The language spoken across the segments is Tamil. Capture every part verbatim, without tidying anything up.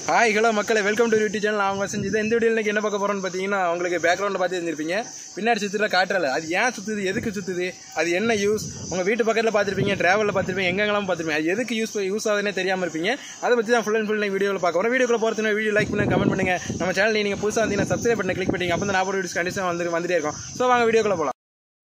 ஹாய் ஹலோ மக்களே, வெல்கம் டு யூடியூப் சேனல். அவங்க செஞ்சது இந்த வீடியோவில் இன்றைக்கி என்ன பார்க்க போகிறோன்னு பார்த்தீங்கன்னா, உங்களுக்கு பேக்ரவுண்டில் பார்த்து தெரிஞ்சிருப்பீங்க. பின்னாடி சுற்றுல காட்டுறல அது ஏன் சுற்றுது, எதுக்கு சுற்றுது, அது என்ன யூஸ், உங்கள் வீட்டு பக்கத்தில் பார்த்துருப்பீங்க, ட்ராவலில் பார்த்துருப்பீங்க, எங்கெங்கெல்லாம் பார்த்துருப்பீங்க, அது எதுக்கு யூஸ் யூஸ் ஆகுதுன்னே தெரியாமல் இருப்பீங்க. அதை பற்றி தான் ஃபுல் அண்ட் ஃபுல் வீடியோவில் பார்க்க போகிறோம். வீடியோக்குள்ள போகிறதுனா வீடியோ லைக் பண்ணுங்க, கமெண்ட் பண்ணுங்கள். நம்ம சேனல் நீங்கள் புதுசாக வந்தீங்கன்னா சப்ஸ்கிரைப் பண்ணி கிளிக் பண்ணிங்க. அப்போ தான் நான் வீடியோஸ் கண்டிப்பாக வந்து வந்துட்டே இருக்கும். ஸோ வாங்க வீடியோக்குள்ள போகலாம்.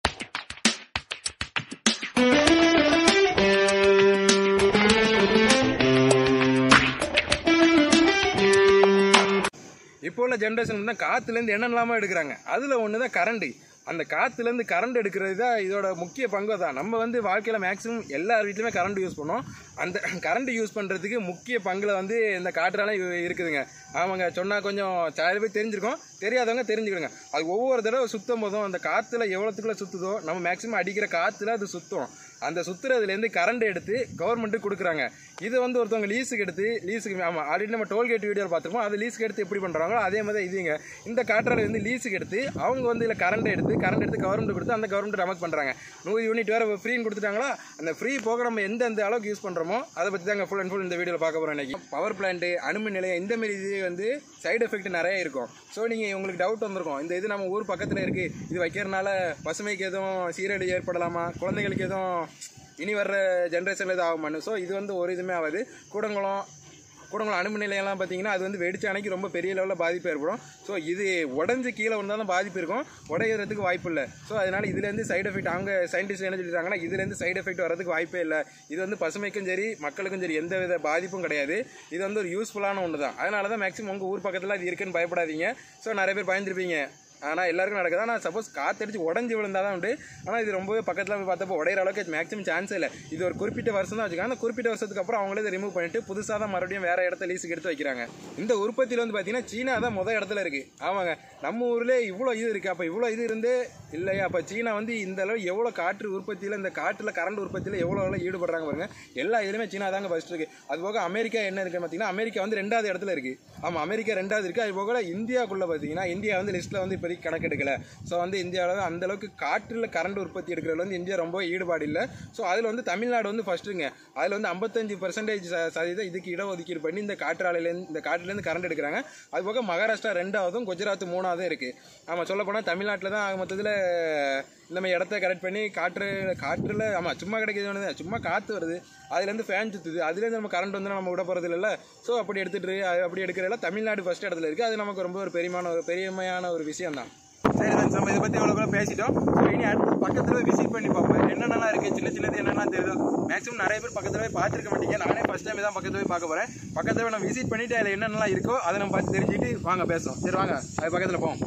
இப்போ உள்ள ஜென்ரேஷன் தான் காற்றுலேருந்து என்னென்னலாமா எடுக்கிறாங்க. அதில் ஒன்று தான் கரண்ட்டு. அந்த காற்றுலேருந்து கரண்ட் எடுக்கிறது தான் இதோட முக்கிய பங்கு தான். நம்ம வந்து வாழ்க்கையில் மேக்ஸிமம் எல்லார் வீட்லையுமே கரண்ட் யூஸ் பண்ணோம். அந்த கரண்ட் யூஸ் பண்ணுறதுக்கு முக்கிய பங்கில் வந்து இந்த காற்றால இருக்குதுங்க. அவங்க சொன்னால் கொஞ்சம் சில பேர் தெரிஞ்சிருக்கோம், தெரியாதவங்க தெரிஞ்சுக்கிடுங்க. அது ஒவ்வொரு தடவை சுற்றும் போதும் அந்த காற்றுல எவ்வளோத்துக்குள்ள சுற்றுதோ, நம்ம மேக்ஸிமம் அடிக்கிற காற்றுல அது சுற்றும். அந்த சுற்றுறதுலேருந்து கரண்ட் எடுத்து கவர்மெண்ட்டுக்கு கொடுக்குறாங்க. இது வந்து ஒருத்தவங்க லீஸுக்கு எடுத்து லீஸுக்கு ஆமாம் ஆல்ரெடி நம்ம டோல்கேட் வீடியோவில் பார்த்துருப்போம். அது லீஸுக்கு எடுத்து எப்படி பண்ணுறாங்களோ அதே மாதிரி இதுங்க இந்த காற்றாலை வந்து லீஸுக்கு எடுத்து அவங்க வந்து இதில் கரண்ட் எடுத்து கரண்ட் எடுத்து கவர்மெண்ட் கொடுத்து அந்த கவர்மெண்ட் நமக்கு பண்ணுறாங்க. நூறு யூனிட் வேறு ஃப்ரீன்னு கொடுத்துட்டாங்களா. அந்த ஃப்ரீ போக நம்ம எந்த எந்த அளவுக்கு யூஸ் பண்ணுறோமோ அதை பற்றி தாங்க ஃபுல் அண்ட் ஃபுல் இந்த வீடியோவில் பார்க்க போகிறோம். இன்றைக்கி பவர் பிளான்ட்டு, அணுமின் நிலையம், இந்தமாரி இது வந்து சைடு எஃபெக்ட் நிறைய இருக்கும். ஸோ நீங்கள் உங்களுக்கு டவுட் வந்திருக்கும், இந்த இது நம்ம ஊர் பக்கத்தில் இருக்குது, இது வைக்கிறதுனால பசுமைக்கு எதுவும் சீரடி ஏற்படலாமா, குழந்தைங்களுக்கு எதுவும் இனி வர்ற ஜென்ரேஷனில் இது ஆகுமான்னு. ஸோ இது வந்து ஒரு இதுவுமே ஆகாது. கூடங்குளம் கூடங்குளம் அணுமின் நிலையம்லாம் பார்த்தீங்கன்னா அது வந்து வெடிச்ச அன்னைக்கு ரொம்ப பெரிய லெவலில் பாதிப்பு ஏற்படும். ஸோ இது உடஞ்சி கீழே வந்தால் தான் பாதிப்பு இருக்கும், உடையிறதுக்கு வாய்ப்பு இல்லை. ஸோ அதனால் இதுலேருந்து சைடு எஃபெக்ட் அவங்க சயின்டிஸ்ட் என்ன சொல்லிட்டாங்கன்னா, இதுலேருந்து சைடு எஃபெக்ட் வரதுக்கு வாய்ப்பே இல்லை. இது வந்து பசுமைக்கும் சரி மக்களுக்கும் சரி எந்த வித பாதிப்பும் கிடையாது. இது வந்து ஒரு யூஸ்ஃபுல்லான ஒன்று தான். அதனால தான் மேக்ஸிமம் உங்கள் ஊர் பக்கத்தில் அது இருக்குன்னு பயப்படாதீங்க. ஸோ நிறைய பேர் பயந்துருப்பீங்க. ஆனால் எல்லாருக்கும் நடக்குது. ஆனால் சப்போஸ் காற்றடிச்சு உடஞ்சி விழுந்தால் தான் உண்டு. ஆனால் இது ரொம்பவே பக்கத்தில் போய் பார்த்தப்போ உடையிற அளவுக்கு மேக்ஸிமம் சான்ஸே இல்லை. இது ஒரு குறிப்பிட்ட வருஷம் தான் வச்சுக்காங்க. அந்த குறிப்பிட்ட வருஷத்துக்கு அப்புறம் அவங்களே இதை ரிமூவ் பண்ணிட்டு புதுசாக தான் மறுபடியும் வேறு இடத்த லீஸுக்கு எடுத்து வைக்கிறாங்க. இந்த உற்பத்தியில் வந்து பார்த்தீங்கன்னா சீனா தான் முதல் இடத்துல இருக்குது. ஆமாங்க, நம்ம ஊரில் இவ்வளோ இது இருக்குது. அப்போ இவ்வளோ இது இருந்தே இல்லையா, அப்போ சீனா வந்து இந்த அளவு எவ்வளோ காற்று உற்பத்தியில், இந்த காற்றில் கரண்ட் உற்பத்தியில் எவ்வளோ எவ்வளோ ஈடுபடுறாங்க பாருங்க. எல்லா இதுலையுமே சீனா தாங்க ஃபர்ஸ்ட் இருக்குது. அது போக அமெரிக்கா என்ன இருக்குது பார்த்தீங்கன்னா, அமெரிக்கா வந்து ரெண்டாவது இடத்துல இருக்குது. ஆமாம், அமெரிக்கா ரெண்டாவது இருக்குது. அது போக இந்தியாவுக்குள்ளே பார்த்தீங்கன்னா இந்தியா வந்து லிஸ்ட்டில் வந்து இப்போதைக்கு கணக்கு எடுக்கலை. ஸோ வந்து இந்தியாவில் அந்த அளவுக்கு காற்றில் கரண்ட் உற்பத்தி எடுக்கிறதுல வந்து இந்தியா ரொம்ப ஈடுபாடு இல்லை. ஸோ அதில் வந்து தமிழ்நாடு வந்து ஃபஸ்ட்டுங்க. அதில் வந்து ஐம்பத்தஞ்சு பர்சன்டேஜ் சதவீதம் இதுக்கு இடஒதுக்கீடு பண்ணி இந்த காற்றாலையிலேருந்து இந்த காற்றிலேருந்து கரண்ட் எடுக்கிறாங்க. அது போக மகாராஷ்டிரா ரெண்டாவதும் குஜராத் மூணாவதும் இருக்குது. ஆமாம், சொல்ல போனால் தமிழ்நாட்டில் தான் மொத்தத்தில் இந்த மாதிரி இடத்த கரெக்ட் பண்ணி காற்று காற்றில் ஆமாம் சும்மா கிடைக்கிது, சும்மா காற்று வருது, அதுலேருந்து ஃபேன் சுற்றுது, அதுலேருந்து நம்ம கரண்ட் வந்து நம்ம விட போகிறது இல்லைல்ல. ஸோ அப்படி எடுத்துகிட்டு அப்படி எடுக்கிறதுல தமிழ்நாடு ஃபஸ்ட் இடத்துல இருக்குது. அது நமக்கு ரொம்ப ஒரு பெரியமான ஒரு பெருமையான ஒரு விஷயம் தான். சரி தான், நம்ம இதை பற்றி எவ்வளோ பேசிட்டோம். ஸோ இனி அடுத்து பக்கத்தில் விசிட் பண்ணி பார்ப்போம் என்னென்னலாம் இருக்குது. சின்ன சின்னது என்னெல்லாம் தெரியுது. மேக்ஸிமம் நிறைய பேர் பக்கத்தில் போய் பார்த்துருக்க மாட்டீங்க. நானே ஃபஸ்ட் டைம் தான் பக்கத்தில் போய் பார்க்க போகிறேன். பக்கத்தில் போய் நம்ம விசிட் பண்ணிவிட்டு அதில் என்னென்னலாம் இருக்கோ அதை நம்ம பார்த்து தெரிஞ்சுட்டு வாங்க பேசுவோம். சரி வாங்க அது பக்கத்தில் போவோம்.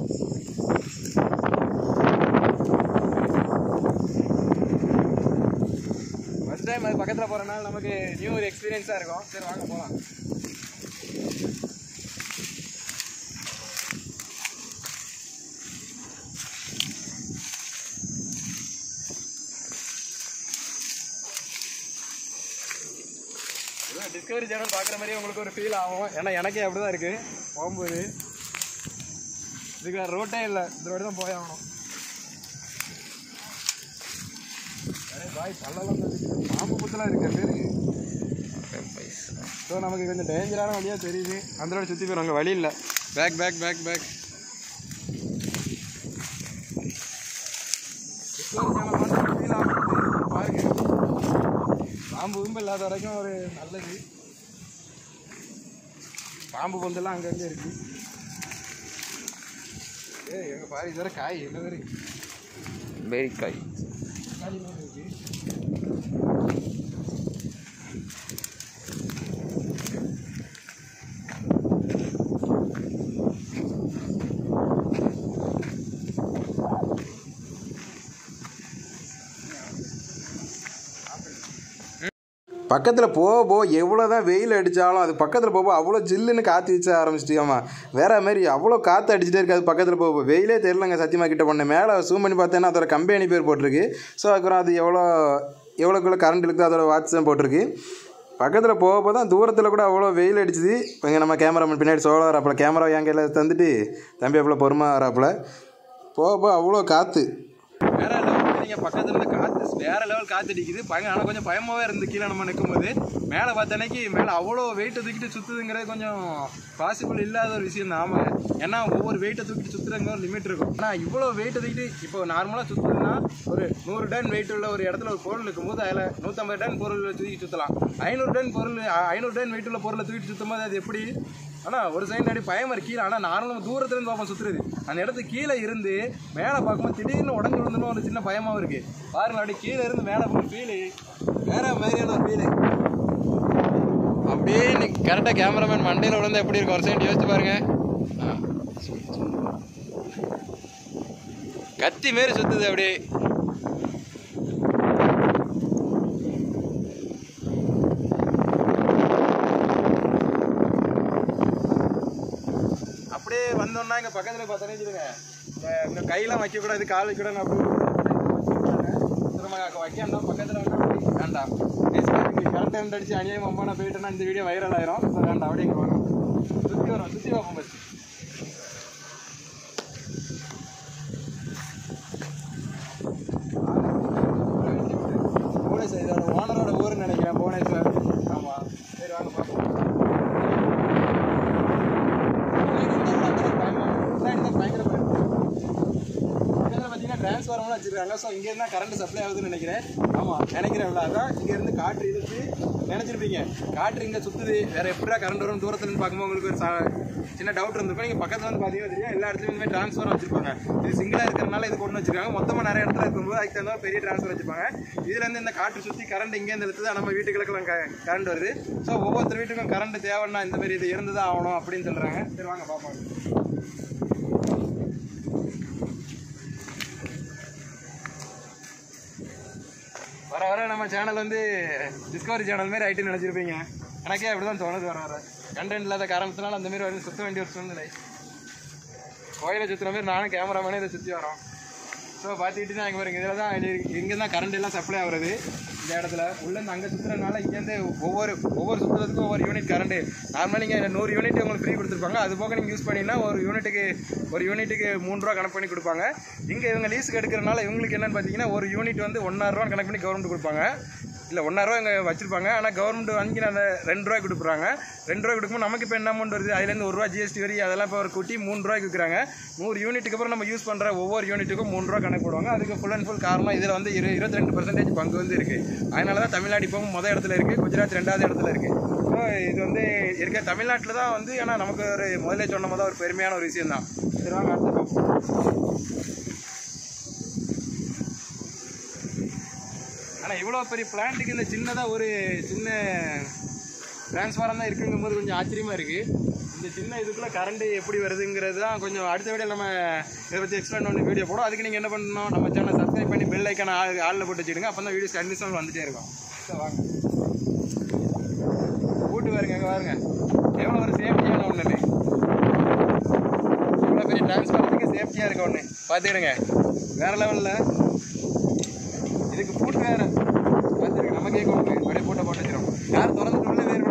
ஃபஸ்ட் டைம் அது பக்கத்தில் போகிறனால நமக்கு நியூ ஒரு எக்ஸ்பீரியன்ஸாக இருக்கும். சரி வாங்க போகலாம். டிஸ்கவரி சேனல் பார்க்குற மாதிரி உங்களுக்கு ஒரு ஃபீல் ஆகும். ஏன்னா எனக்கே அப்படி தான் இருக்குது. போகும்போது இதுக்கு ரோட்டே இல்லை, இந்த ரோடு தான் போய் ஆகணும். பாய் பல்லெல்லாம் பாம்பு புத்தெல்லாம் இருக்குது பேருக்கு. ஸோ நமக்கு கொஞ்சம் டேஞ்சரான வழியாக தெரியுது. அந்த ரோடு சுற்றி போயிடும், அங்கே வழி இல்லை. Back back back back discovery channel பார்த்து ஃபீல் ஆகும் பாருங்க. பாம்பு உம்பு இல்லாத வரைக்கும் ஒரு நல்லது. பாம்பு பொந்தெல்லாம் அங்கங்கே இருக்கு. ஏ எங்க பாரு, இது வரை காய் என்ன பேரு, பேரிக்காய் காய் இருக்கு. பக்கத்தில் போக போக எவ்வளோ தான் வெயில் அடித்தாலும் அது பக்கத்தில் போக அவ்வளோ ஜில்லுன்னு காற்று வீச்ச ஆரம்பிச்சிட்டியாமா. வேறு மாதிரி அவ்வளோ காற்று அடிச்சுட்டே இருக்காது. பக்கத்தில் போக வெயிலே தெரியலங்க. சத்தியமாக கிட்ட பண்ணேன், மேலே ஜூம் பண்ணி பார்த்தேன்னா அதோட கம்பெனி பேர் போட்டிருக்கு. ஸோ அதுக்கப்புறம் அது எவ்வளோ எவ்வளோக்குள்ள கரண்ட் இருக்குது அதோட வாட்ச் தான் போட்டிருக்கு. பக்கத்தில் போக போக தான் தூரத்தில் கூட அவ்வளோ வெயில் அடிச்சுது. இப்போ இங்கே நம்ம கேமராமேன் பின்னாடி சோழ வராப்பில் கேமரா என் கையில் தந்துட்டு தம்பி அவ்வளோ பொறுமை வராப்பில். போக போக அவ்வளோ காற்று வேறு நீங்கள் பக்கத்தில் இருந்த காற்று வேறு லெவல் காற்று அடிக்குது பயங்க. ஆனால் கொஞ்சம் பயமாகவே இருந்து கீழே நம்ம நிற்கும்போது மேலே பார்த்தனைக்கு மேலே அவ்வளோ வெயிட்டை தூக்கிட்டு சுற்றுதுங்கிறது கொஞ்சம் பாசிபிள் இல்லாத ஒரு விஷயம் தான். ஆமாங்க, ஏன்னா ஒவ்வொரு வெயிட்டை தூக்கிட்டு சுற்றுறங்க ஒரு லிமிட் இருக்கும். ஆனால் இவ்வளோ வெயிட்டை தூக்கிட்டு இப்போ நார்மலாக சுற்றுதுன்னா ஒரு நூறு டன் வெயிட் உள்ள ஒரு இடத்துல ஒரு பொருள் இருக்கும்போது அதில் நூற்றம்பது டன் பொருள் தூக்கி சுற்றலாம். ஐநூறு டன் பொருள் ஐநூறு டன் வெயிட் உள்ள பொருளை தூக்கிட்டு சுற்றும் போது அது எப்படி? ஆனால் ஒரு சைடு அடி பயமாக கீழே. ஆனால் நார்மலாக தூரத்துலேருந்து பார்ப்போம் சுற்றுறது. அந்த இடத்துக்கு கீழே இருந்து மேலே பார்க்கும்போது திடீர்னு உடஞ்சி விழுந்துன்னு ஒரு சின்ன பயமாகவும் இருக்குது. பாருங்கள், அப்படி கீழே இருந்து மேலே போகிற ஃபீலு வேற மாதிரியான ஒரு ஃபீலு. அப்படியே இன்னைக்கு கரெக்டாக கேமராமேன் மண்டையில் விழுந்தா எப்படி இருக்கும் ஒரு சைடு யோசிச்சு பாருங்க. கத்தி மாரி சுற்றுது அப்படியே. அப்படியே வந்தோம்னா இங்கே பக்கத்தில் பார்த்தோன்னே வச்சுருங்க, இந்த கையெல்லாம் வைக்கக்கூடாது, கால் வைக்கூடாது. அப்படி வைக்காண்டா பக்கத்தில் வேண்டாம் வேண்டாம் கரெக்ட் டைம் அடிச்சு அநியாயம் அம்மா நான் போயிட்டேன்னா இந்த வீடியோ வைரல் ஆயிரும். ஸோ வேண்டாம், அப்படியே இங்கே வரும், சுற்றி வரும், சுற்றி பார்ப்போம் பஸ். புவனேஸ்வர் இதோட ஓனரோட ஊருன்னு நினைக்கிறேன், புவனேஸ்வர். ஆமாம், சரி வாங்க பார்ப்போம். பயங்கர பார்த்தீங்கன்னா டிரான்ஸ்ஃபார்மர்லாம் வச்சுருக்காங்க. ஸோ இங்கேருந்து கரண்ட் சப்ளை ஆகுதுன்னு நினைக்கிறேன். ஆமாம், நினைக்கிறேன். இவ்வளோ அதான் இங்கேருந்து காற்று இழுத்து நினச்சிருப்பீங்க காற்று இங்கே சுற்றுது, வேறு எப்படியா கரண்ட் வரும் தூரத்துலன்னு பார்க்கும்போது உங்களுக்கு ஒரு சின்ன டவுட் இருந்திருக்கும். நீங்கள் பக்கத்தில் வந்து பார்த்தீங்கன்னா தெரியும், எல்லா இடத்துலையும் இந்த மாதிரி டிரான்ஸ்ஃபார் வச்சுருப்பாங்க. இது சிங்கிளாக இருக்கிறனால இது கொண்டு வச்சிருக்காங்க. மொத்தமாக நிறைய இடத்துல இருக்கும்போது அதுக்கு தகுந்த பெரிய டிரான்ஸ்ஃபார் வச்சுருப்பாங்க. இதுலேருந்து இந்த காற்று சுற்றி கரண்ட் இங்கேருந்து எடுத்து தான் நம்ம வீட்டுகளுக்கெல்லாம் கரண்ட் வருது. ஸோ ஒவ்வொருத்தர் வீட்டுக்கும் கரண்ட் தேவைன்னா இந்த மாதிரி இது இருந்து தான் ஆகணும் அப்படின்னு சொல்கிறாங்க. சரி வாங்க பார்ப்போம். வர வர நம்ம சேனல் வந்து டிஸ்கவரி சேனல் மாரி ஆகிட்டு நினச்சிருப்பீங்க. எனக்கே அப்படி தான் தோணுது. வர வர கண்டென்ட் இல்லாத காரணத்தினால அந்த மாதிரி வந்து சுற்ற வேண்டிய ஒரு சூழ்நிலை. கோயிலை சுற்றுற மாதிரி நானும் கேமராமேனே இதை சுற்றி வரோம். ஸோ பார்த்துக்கிட்டு தான் இங்கே பாருங்க, இதில் தான் இங்கே தான் கரண்ட் எல்லாம் சப்ளை ஆகுறது. இந்த இடத்துல உள்ளேருந்து அங்கே சுற்றுறதுனால இங்கேருந்து ஒவ்வொரு ஒவ்வொரு சுற்றுறதுக்கும் ஒவ்வொரு யூனிட் கரண்ட்டு. நார்மலாக நீங்கள் நூறு யூனிட் உங்களுக்கு ஃப்ரீ கொடுத்துருப்பாங்க. அது போக நீங்கள் யூஸ் பண்ணிங்கன்னா ஒரு யூனிட்டுக்கு ஒரு யூனிட்டுக்கு மூணு ரூபா கணக்கு பண்ணி கொடுப்பாங்க. இங்கே இவங்க லீஸுக்கு எடுக்கிறனால இவங்களுக்கு என்னென்னு பார்த்தீங்கன்னா ஒரு யூனிட் வந்து ஒன்றாயிரரூவா கணக்கு பண்ணி கவர்மெண்ட் கொடுப்பாங்க. இல்லை ஒன்றாயிரரூவா இங்கே வச்சுருப்பாங்க. ஆனால் கவர்மெண்ட் வாங்கி அந்த ரெண்டு ரூபாய் கொடுக்குறாங்க. ரெண்டு ரூபாய் கொடுக்கும்போது நமக்கு இப்போ என்ன அமௌண்ட் வருது, அதுலேருந்து ஒரு ரூபா ஜிஎஸ்டி வரி அதெல்லாம் இப்போ ஒரு கூட்டி மூணு ரூபாய்க்கு விற்கிறாங்க. நூறு யூனிட்டுக்கு அப்புறம் நம்ம யூஸ் பண்ணுற ஒவ்வொரு யூனிட்டுக்கும் மூணு ரூபா கணக்கு போடுவாங்க. அதுக்கு ஃபுல் அண்ட் ஃபுல் காரணம் இதில் வந்து இரு இருபத்தி ரெண்டு பர்சன்டேஜ் பங்கு வந்து இருக்குது. அதனால தான் தமிழ்நாடு இப்போ முதல் இடத்துல இருக்குது, குஜராத் ரெண்டாவது இடத்துல இருக்குது. ஸோ இது வந்து இருக்க தமிழ்நாட்டில் தான் வந்து, ஏன்னா நமக்கு ஒரு முதலே சொன்ன போது ஒரு பெருமையான ஒரு விஷயம் தான். சரி வாங்க அடுத்து பார்ப்போம். ஆனால் இவ்வளோ பெரிய பிளான்ட்டுக்கு இந்த சின்னதாக ஒரு சின்ன டிரான்ஸ்ஃபாரம் தான் இருக்குங்கும்போது கொஞ்சம் ஆச்சரியமாக இருக்குது. இந்த சின்ன இதுக்குள்ளே கரண்ட்டு எப்படி வருதுங்கிறது தான் கொஞ்சம் அடுத்த வீடியோ நம்ம இதை பற்றி எக்ஸ்பிளைன் பண்ணி வீடியோ போடும். அதுக்கு நீங்கள் என்ன பண்ணணும், நம்ம சேனல் சப்ஸ்கிரைப் பண்ணி பெல் ஐக்கான ஆள் ஆளில் போட்டு வச்சுடுங்க. அப்போ தான் வீடியோஸ் கண்டிப்பாக வந்துகிட்டே இருக்கும். சரி வாங்க கூட்டு பாருங்க, அங்கே பாருங்க எவ்வளோ ஒரு சேஃப்டியான ஒன்று. இவ்வளோ பெரிய டிரான்ஸ்ஃபாரத்துக்கு சேஃப்டியாக இருக்க ஒன்று பார்த்துக்கிடுங்க. வேறு லெவலில் இதுக்கு பூட்டு வேறு பார்த்துருக்கு. நம்ம கேட்க ஒன்று அப்படியே பூட்டை போட்டு வச்சிடும். யார் திறந்துட்டு உள்ள வேறு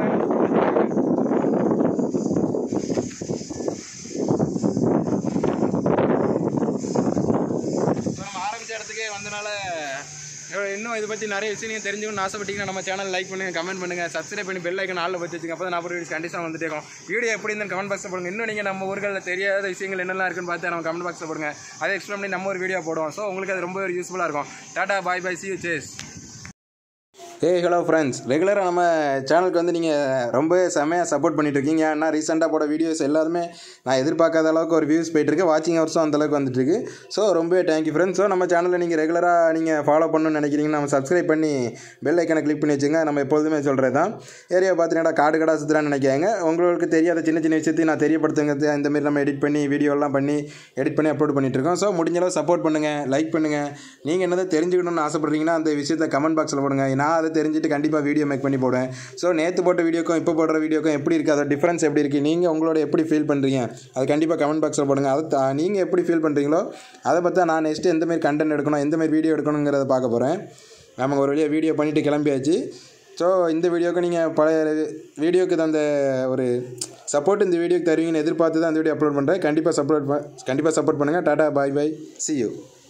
நம்ம ஆரம்பித்த இடத்துக்கே வந்தனால இன்னும் இதை பற்றி நிறைய விஷயம் நீங்கள் தெரிஞ்சுக்கணும்னு ஆசைப்பட்டீங்கன்னா நம்ம சேனல் லைக் பண்ணுங்கள், கமெண்ட் பண்ணுங்கள், சப்ஸ்கிரைப் பண்ணி பெல் ஐக்கன் ஆளில் வச்சு வச்சுங்க. அப்போ தான் நான் ஒரு கண்டிஷன் வந்துட்டே இருக்கும். வீடியோ எப்படி இருந்தாலும் கமெண்ட் பாக்ஸில் போடுங்க. இன்னும் நீங்கள் நம்ம ஊர்களில் தெரியாத விஷயங்கள் என்னெல்லாம் இருக்குன்னு பார்த்து நம்ம கமெண்ட் பாக்ஸில் போடுங்க. அதை எக்ஸ்பிளைன் பண்ணி நம்ம ஒரு வீடியோ போடுவோம். ஸோ உங்களுக்கு அது ரொம்ப ஒரு யூஸ்ஃபுல்லாக இருக்கும். Tata bye bye, see you, சேஸ். ஹே ஹலோ ஃப்ரெண்ட்ஸ், ரெகுலராக நம்ம சேனலுக்கு வந்து நீங்கள் ரொம்ப செம்மையாக சப்போர்ட் பண்ணிட்டு இருக்கீங்க. ஏன்னா ரீசெண்டாக போட வீடியோஸ் எல்லாருமே நான் எதிர்பார்க்காத அளவுக்கு ஒரு வியூஸ் போயிட்டுருக்கு, வாட்சிங் ஹவர்ஸும் அந்தளவுக்கு வந்துட்டுருக்கு. ஸோ ரொம்ப தேங்க்யூ ஃப்ரெண்ட்ஸ். ஸோ நம்ம சேனலில் நீங்கள் ரெகுலராக நீங்கள் ஃபாலோ பண்ணணும்னு நினைக்கிறீங்கன்னா நம்ம சப்ஸ்கிரைப் பண்ணி பெல் ஐக்கனை கிளிக் பண்ணி வச்சுங்க. நம்ம எப்பொழுதுமே சொல்கிறது தான், ஏரியா பார்த்துட்டா காடு கடா சுற்றுறான்னு நினைக்காங்க. உங்களுக்கு தெரியாத சின்ன சின்ன விஷயத்தையும் நான் தெரியப்படுத்துங்க. இந்தமாரி நம்ம எடிட் பண்ணி வீடியோலாம் பண்ணி எடிட் பண்ணி அப்லோட் பண்ணிட்டுருக்கோம். ஸோ முடிஞ்சளவு சப்போர்ட் பண்ணுங்கள், லைக் பண்ணுங்கள். நீங்கள் என்னதை தெரிஞ்சுக்கணும்னு ஆசைப்பட்றீங்கன்னா அந்த விஷயத்தை கமெண்ட் பாக்ஸில் போடுங்க. நான் அதை தெரிஞ்சுட்டு கண்டிப்பாக வீடியோ மேக் பண்ணி போடுவேன். ஸோ நேற்று போட்ட வீடியோக்கும் இப்போ போடுற வீடியோக்கும் எப்படி இருக்குது, அதோட டிஃப்ரென்ஸ் எப்படி இருக்குது, நீங்கள் உங்களோட எப்படி ஃபீல் பண்ணுறீங்க அது கண்டிப்பாக கமெண்ட் பாக்ஸில் போடுங்க. அதை நீங்கள் எப்படி ஃபீல் பண்ணுறீங்களோ அதை பற்றி நான் நெக்ஸ்ட்டு எந்தமாரி கண்டென்ட் எடுக்கணும், எந்தமாரி வீடியோ எடுக்கணுங்கிறத பார்க்க போகிறேன். நம்ம ஒரு வழியாக வீடியோ பண்ணிவிட்டு கிளம்பியாச்சு. ஸோ இந்த வீடியோக்கு நீங்கள் பழைய வீடியோக்கு தந்த ஒரு சப்போர்ட் இந்த வீடியோக்கு தருவீங்கன்னு எதிர்பார்த்து தான் இந்த வீடியோ அப்லோட் பண்ணுறேன். கண்டிப்பாக சப்போர்ட் கண்டிப்பாக சப்போர்ட் பண்ணுங்கள். Tata bye bye, see you.